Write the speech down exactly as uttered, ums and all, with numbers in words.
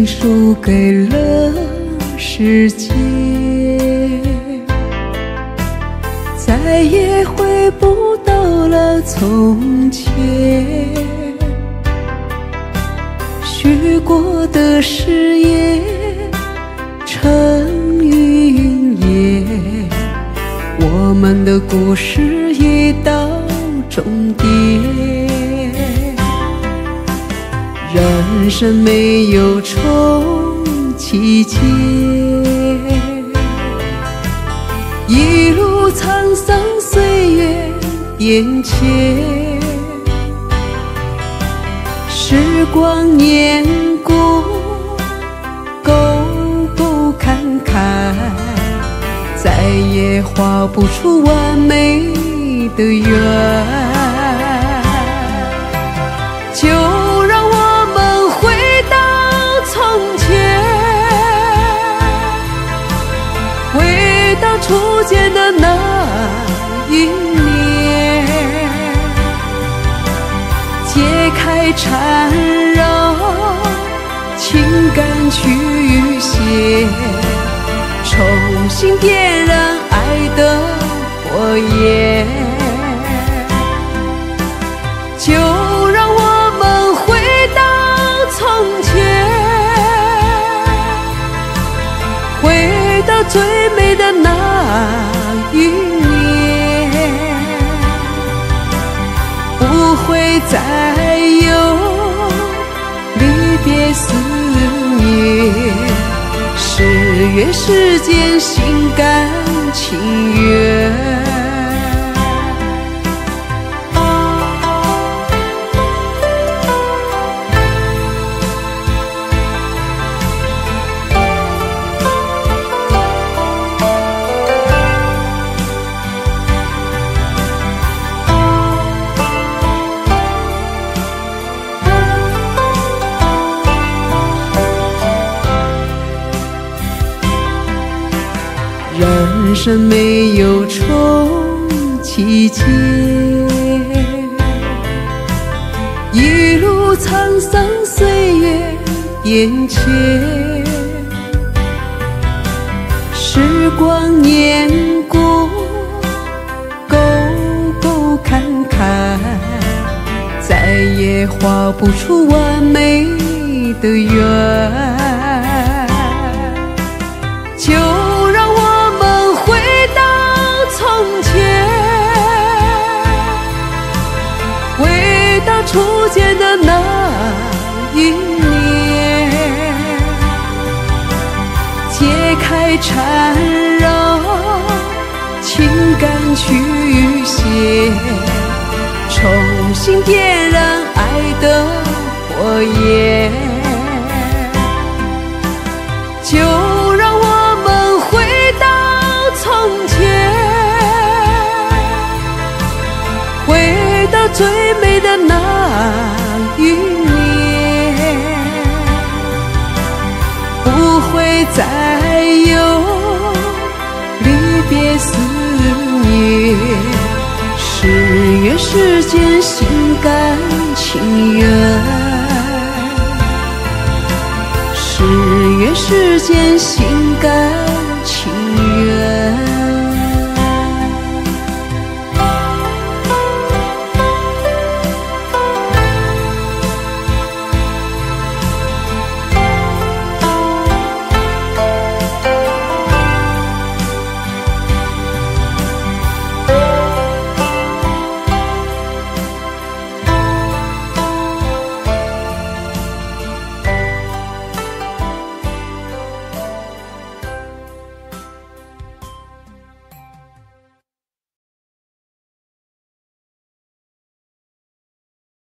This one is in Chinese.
情输给了时间，再也回不到了从前。许过的誓言成云烟，我们的故事已到终点。人生没有重启键，一路沧桑岁月变迁，时光年过沟沟坎坎，再也画不出完美的圆。就让我们回到从前，回到初见的那一年，解开缠绕情感曲线，重新点燃爱的火焰。就让我们回到从前，回到最美的那一年，不会再有离别思念，誓约世间心甘情愿。人生没有重启键，一路沧桑岁月变迁，时光年过沟沟坎坎，再也画不出完美的圆。就初见的那一年，解开缠绕情感曲线，重新点燃爱的火焰。就让我们回到从前，回到最美的那一年，不会再有离别思念，誓约世间心甘情愿，誓约世间心甘